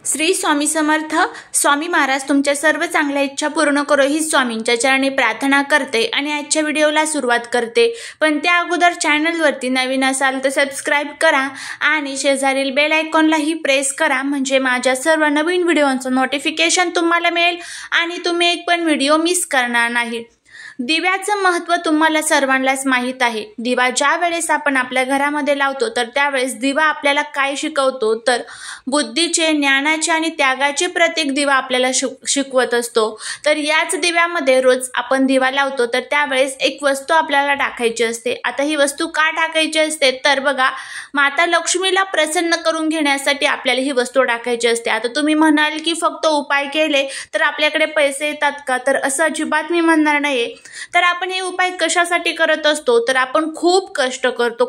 श्री स्वामी समर्थ. स्वामी महाराज तुमच्या सर्व चांगल्या इच्छा पूर्ण करो ही स्वामींच्या चरणी प्रार्थना करते आणि आजच्या व्हिडिओला सुरुवात करते. पण त्या अगोदर चॅनलवरती नवीन असाल तर सबस्क्राइब करा आणि शेजारील बेल आयकॉनलाही प्रेस करा, म्हणजे माझ्या सर्व नवीन व्हिडिओंचं नोटिफिकेशन तुम्हाला मिळेल आणि तुम्ही एक पण व्हिडिओ मिस करणार नाही. दिव्याचं महत्त्व तुम्हाला सर्वांनाच माहीत आहे. दिवा ज्या वेळेस आपण आपल्या घरामध्ये लावतो तर त्यावेळेस दिवा आपल्याला काय शिकवतो तर बुद्धीचे, ज्ञानाचे आणि त्यागाचे प्रतीक दिवा आपल्याला शिकवत असतो. तर याच दिव्यामध्ये रोज आपण दिवा लावतो तर त्यावेळेस एक वस्तू आपल्याला टाकायची असते. आता ही वस्तू का टाकायची असते तर बघा, माता लक्ष्मीला प्रसन्न करून घेण्यासाठी आपल्याला ही वस्तू टाकायची असते. आता तुम्ही म्हणाल की फक्त उपाय केले तर आपल्याकडे पैसे येतात का, तर असं अजिबात मी म्हणणार नाही. तर आपण हे उपाय कशासाठी करत असतो तर आपण खूप कष्ट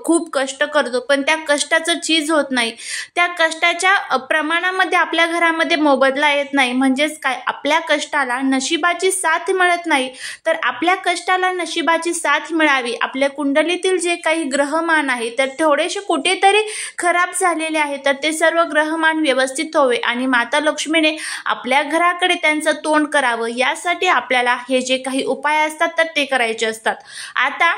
करतो पण त्या कष्टाचं चीज होत नाही. त्या कष्टाच्या प्रमाणामध्ये आपल्या घरामध्ये मोबदला येत नाही. म्हणजेच काय, आपल्या कष्टाला नशिबाची साथ मिळत नाही. तर आपल्या कष्टाला नशिबाची साथ मिळावी, आपल्या कुंडलीतील जे काही ग्रहमान आहे तर थोडेसे कुठेतरी खराब झालेले आहे तर ते सर्व ग्रहमान व्यवस्थित व्हावे आणि माता लक्ष्मीने आपल्या घराकडे त्यांचं तोंड करावं, यासाठी आपल्याला हे जे काही उपाय असतात तर ते करायचे असतात. आता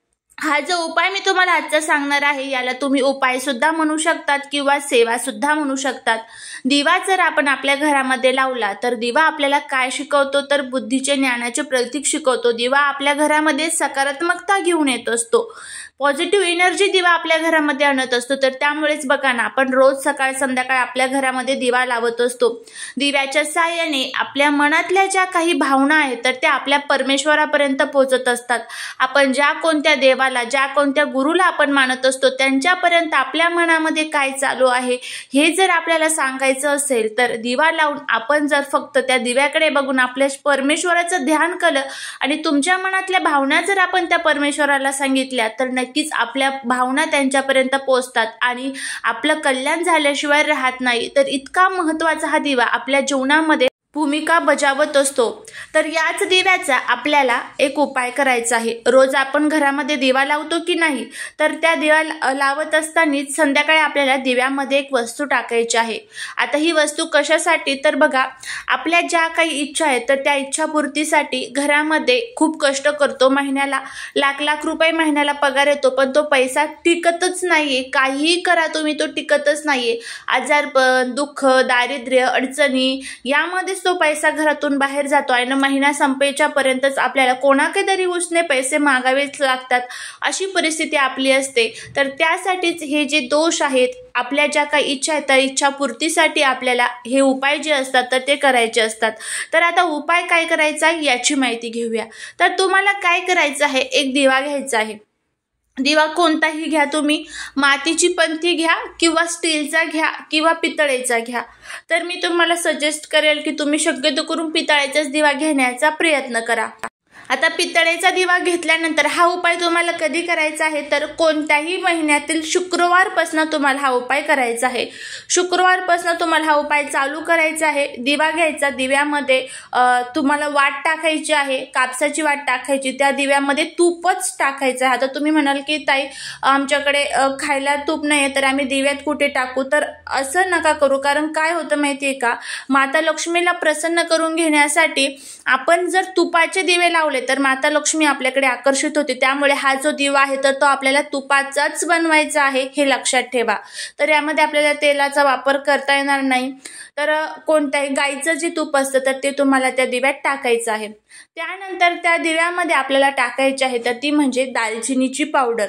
हा जो उपाय मी तुम्हाला आजचा सांगणार आहे याला तुम्ही उपाय सुद्धा म्हणू शकतात किंवा सेवा सुद्धा म्हणू शकतात. दिवा जर आपण आपल्या घरामध्ये लावला तर दिवा आपल्याला काय शिकवतो तर बुद्धीचे, ज्ञानाचे प्रतीक शिकवतो. दिवा आपल्या घरामध्ये सकारात्मकता घेऊन येत असतो, पॉझिटिव्ह एनर्जी दिवा आपल्या घरामध्ये आणत असतो. तर त्यामुळेच बघा ना, आपण रोज सकाळ संध्याकाळ आपल्या घरामध्ये दिवा लावत असतो. दिव्याच्या साहाय्याने आपल्या मनातल्या ज्या काही भावना आहेत तर त्या आपल्या परमेश्वरापर्यंत पोहोचत असतात. आपण ज्या कोणत्या देवाला, ज्या कोणत्या गुरुला आपण मानत असतो त्यांच्यापर्यंत आपल्या मनामध्ये काय चालू आहे हे जर आपल्याला सांगायचं असेल तर दिवा लावून आपण जर फक्त त्या दिव्याकडे बघून आपल्या परमेश्वराचं ध्यान केलं आणि तुमच्या मनातल्या भावना जर आपण त्या परमेश्वराला सांगितल्या तर नक्कीच आपल्या भावना त्यांच्यापर्यंत पोहोचतात आणि आपलं कल्याण झाल्याशिवाय राहत नाही. तर इतका महत्त्वाचा हा दिवा आपल्या जीवनामध्ये भूमिका बजावत असतो. तर याच दिव्याचा आपल्याला एक उपाय करायचा आहे. रोज आपण घरामध्ये दिवा लावतो की नाही, तर त्या दिवा लावत असतानाच संध्याकाळी आपल्याला दिव्यामध्ये एक वस्तू टाकायची आहे. आता ही वस्तू कशासाठी तर बघा, आपल्या ज्या काही इच्छा आहेत तर त्या इच्छापूर्तीसाठी घरामध्ये खूप कष्ट करतो, महिन्याला लाख रुपये महिन्याला पगार येतो पण तो पैसा टिकतच नाहीये. काहीही करा तुम्ही, तो टिकतच नाहीये. आजारपण, दुःख, दारिद्र्य, अडचणी यामध्ये तो पैसा घरातून बाहेर जातो आणि महिना संपेच्या पर्यंतच आपल्याला कोणाकडे उसने पैसे मागावेच लागतात, अशी परिस्थिती आपली असते. तर त्यासाठीच हे जे दोष आहेत, आपल्या ज्या काही इच्छा आहेत त्या इच्छापूर्तीसाठी आपल्याला हे उपाय जे असतात तर ते करायचे असतात. तर आता उपाय काय करायचा याची माहिती घेऊया. तर तुम्हाला काय करायचं आहे, एक दिवा घ्यायचा आहे. दिवा कोणताही घ्या तुम्ही, मातीची पंथी घ्या किंवा स्टीलचा घ्या किंवा पितळेचा घ्या. तर मी तुम्हाला सजेस्ट करेल की तुम्ही शक्यतो करून पितळेचाच दिवा घेण्याचा प्रयत्न करा. आता पितळेचा दिवा घेतल्यानंतर हा उपाय तुम्हाला कधी करायचा आहे तर कोणत्याही महिन्यातील शुक्रवारपासून तुम्हाला हा उपाय करायचा आहे. शुक्रवारपासून तुम्हाला हा उपाय चालू करायचा आहे. दिवा घ्यायचा, दिव्यामध्ये तुम्हाला वाट टाकायची आहे, कापसाची वाट टाकायची, त्या दिव्यामध्ये तूपच टाकायचं आहे. आता तुम्ही म्हणाल की ताई आमच्याकडे खायला तूप नाही तर आम्ही दिव्यात कुठे टाकू, तर असं नका करू. कारण काय होतं माहिती आहे का, माता लक्ष्मीला प्रसन्न करून घेण्यासाठी आपण जर तुपाचे दिवे लावले तर माता लक्ष्मी आपल्याकडे आकर्षित होते. त्यामुळे हा जो दिवा आहे तर तो आपल्याला तुपाचाच बनवायचा आहे, हे लक्षात ठेवा. तर यामध्ये आपल्याला तेलाचा वापर करता येणार नाही. तर कोणत्याही गाईचं जे तूप असतं तर ते तुम्हाला त्या दिव्यात टाकायचं आहे. त्यानंतर त्या दिव्यामध्ये आपल्याला टाकायची आहे तर ती म्हणजे दालचिनीची पावडर.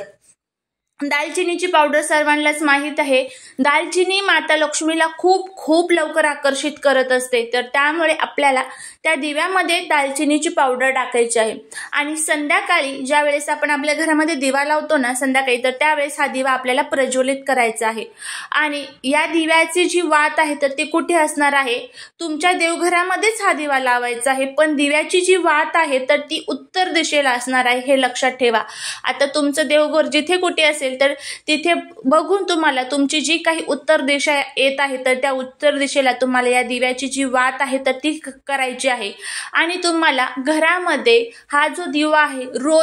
दालचिनीची पावडर सर्वांनाच माहीत आहे. दालचिनी माता लक्ष्मीला खूप लवकर आकर्षित करत असते. तर त्यामुळे आपल्याला त्या दिव्यामध्ये दालचिनीची पावडर टाकायची आहे. आणि संध्याकाळी ज्या वेळेस आपण आपल्या घरामध्ये दिवा लावतो ना संध्याकाळी, तर त्यावेळेस हा दिवा आपल्याला प्रज्वलित करायचा आहे. आणि या दिव्याची जी वात आहे तर ती कुठे असणार आहे, तुमच्या देवघरामध्येच हा दिवा लावायचा आहे. पण दिव्याची जी वात आहे तर ती उत्तर दिशेला असणार आहे, हे लक्षात ठेवा. आता तुमचं देवघर जिथे कुठे असेल तर तिथे बघून तुम्हाला तुमची जी काही उत्तर दिशा येत आहे तर त्या उत्तर दिशेला तुम्हाला या दिव्याची जी वात आहे तर ती करायची आहे. आणि तुम्हाला घरामध्ये हा जो दिवा आहे रोज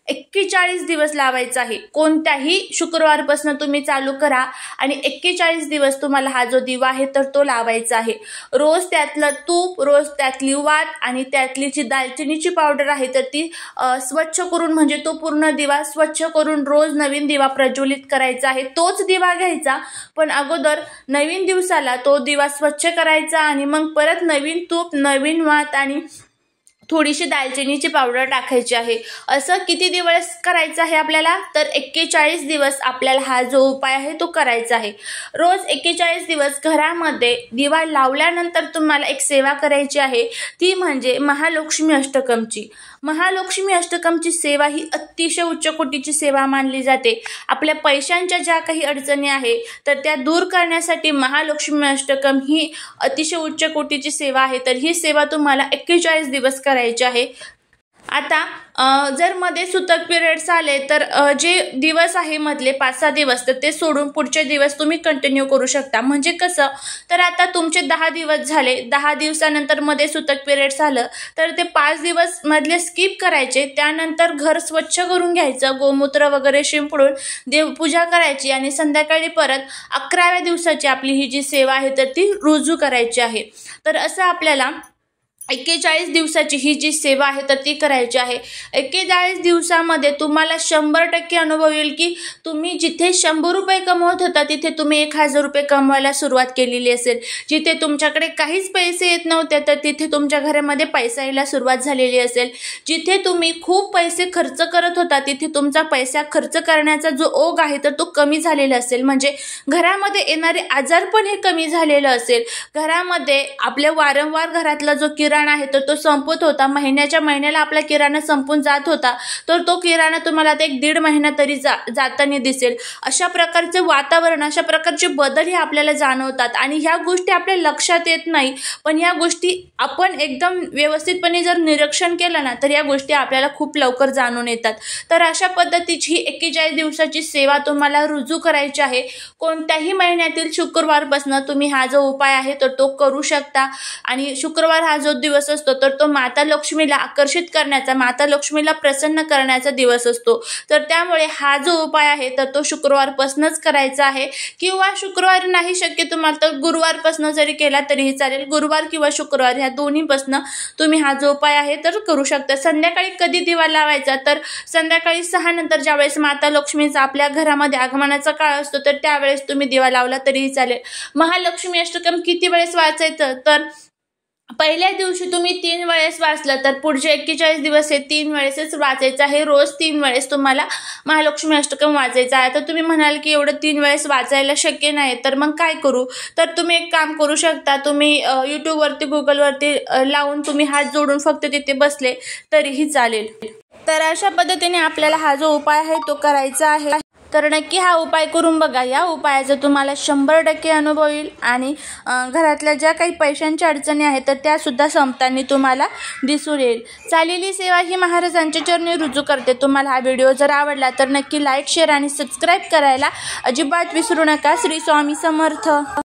41 दिवस लावायचा आहे। कोणत्याही शुक्रवारपासून तुम्ही चालू करा आणि 41 दिवस तुम्हाला हा जो दिवा आहे तर तो लावायचा आहे। रोज त्यातलं तूप, रोज त्यातली वात आणि त्यातली जी दालचिनीची पावडर आहे तर ती स्वच्छ करून, म्हणजे तो पूर्ण दिवा स्वच्छ करून रोज नवीन दिवा प्रज्वलित करायचा आहे। तोच दिवा घ्यायचा, पण अगोदर नवीन दिवसाला तो दिवा स्वच्छ करायचा आणि मग परत नवीन तूप, नवीन वात आणि थोडीशी दालचिनीची पावडर टाकायची आहे। असं किती दिवस करायचं आहे आपल्याला, तर 41 दिवस आपल्याला हा जो उपाय आहे तो करायचा आहे। रोज 41 दिवस घरामध्ये दिवा लावल्यानंतर तुम्हाला एक सेवा करायची आहे, ती म्हणजे महालक्ष्मी अष्टकमची। महालक्ष्मी अष्टकमची सेवा ही अतिशय उच्च कोटीची सेवा मानली जाते। आपल्या पैशांच्या ज्या काही अडचणी आहे तर त्या दूर करण्यासाठी महालक्ष्मी अष्टकम ही अतिशय उच्च कोटीची सेवा आहे। तर ही सेवा तुम्हाला 41 दिवस करायची आहे। आता जर मध्ये सुतक पिरियड्स आले तर जे दिवस आहे मधले 5-6 दिवस तर ते सोडून पुढचे दिवस तुम्ही कंटिन्यू करू शकता। म्हणजे कसं, तर आता तुमचे 10 दिवस झाले, 10 दिवसानंतर मध्ये सुतक पिरियड्स आलं तर ते 5 दिवस मधले स्किप करायचे। त्यानंतर घर स्वच्छ करून घ्यायचं, गोमूत्र वगैरे शिंपडून देवपूजा करायची आणि संध्याकाळी परत 11व्या दिवसाची आपली ही जी सेवा आहे तर ती रुजू करायची आहे। तर असं आपल्याला 41 दिवसाची ही जी सेवा आहे तर ती करायची आहे। 41 दिवसामध्ये तुम्हाला 100% अनुभव येईल की तुम्ही जिथे 100 रुपये कमवत होता तिथे तुम्ही 1000 रुपये कमवायला सुरुवात केलेली असेल। जिथे तुमच्याकडे काहीच पैसे येत नव्हते तर तिथे तुमच्या घरामध्ये पैसा यायला सुरुवात झालेली असेल। जिथे तुम्ही खूप पैसे खर्च करत होता तिथे तुमचा पैसा खर्च करण्याचा जो ओघ आहे तर तो कमी झालेला असेल। म्हणजे घरामध्ये येणारे आजारपण हे कमी झालेलं असेल। घरामध्ये आपल्या वारंवार घरातला जो किराणा आहे तर तो संपत होता, महिन्याच्या महिन्याला आपला किराणा संपून जात होता, तर तो किराणा तुम्हाला आता 1-1.5 महिना तरी जाताना दिसेल। अशा प्रकारचे वातावरण, अशा प्रकारचे बदल हे आपल्याला जाणवतात आणि ह्या गोष्टी आपल्या लक्षात येत नाही, पण ह्या गोष्टी आपण एकदम व्यवस्थितपणे जर निरीक्षण केलं ना तर या गोष्टी आपल्याला खूप लवकर जाणून येतात। तर अशा पद्धतीची ही 41 दिवसाची सेवा तुम्हाला रुजू करायची आहे। कोणत्याही महिन्यातील शुक्रवारपासून तुम्ही हा जो उपाय आहे तर तो करू शकता आणि शुक्रवार हा जो दिवस असतो तर तो माता लक्ष्मीला आकर्षित करण्याचा, माता लक्ष्मीला प्रसन्न करण्याचा दिवस असतो। तर त्यामुळे हा जो उपाय आहे तर तो शुक्रवारपासूनच करायचा आहे, किंवा शुक्रवार नाही शक्य तुम्हाला तर गुरुवारपासून जरी केला तरीही चालेल। गुरुवार किंवा शुक्रवार ह्या दोन्हीपासून तुम्ही हा जो उपाय आहे तर करू शकता। संध्याकाळी कधी दिवा लावायचा, तर संध्याकाळी 6 नंतर ज्यावेळेस माता लक्ष्मीचा आपल्या घरामध्ये आगमनाचा काळ असतो तर त्यावेळेस तुम्ही दिवा लावला तरीही चालेल। महालक्ष्मी अष्टकम किती वेळेस वाचायचं, तर पहिल्या दिवशी तुम्ही 3 वेळेस वाचलं तर पुढचे 41 दिवस हे 3 वेळेसच वाचायचं आहे। रोज 3 वेळेस तुम्हाला महालक्ष्मी अष्टकम वाचायचं आहे। तर तुम्ही म्हणाल की एवढं 3 वेळेस वाचायला शक्य नाही, तर मग काय करू, तर तुम्ही एक काम करू शकता। तुम्ही यूट्यूबवरती, गुगलवरती लावून तुम्ही हात जोडून फक्त तिथे बसले तरीही चालेल। तर अशा पद्धतीने आपल्याला हा जो उपाय आहे तो करायचा आहे। तर नक्की हा उपाय करून बघा। या उपायाचा तुम्हाला 100% अनुभव येईल आणि घरातल्या ज्या काही पैशांच्या अडचणी आहेत तर त्या सुद्धा संपताना तुम्हाला दिसून येईल। चालेली सेवा ही महाराजांच्या चरणी रुजू करते। तुम्हाला हा व्हिडिओ जर आवडला तर नक्की लाईक, शेअर आणि सबस्क्राईब करायला अजिबात विसरू नका। श्री स्वामी समर्थ।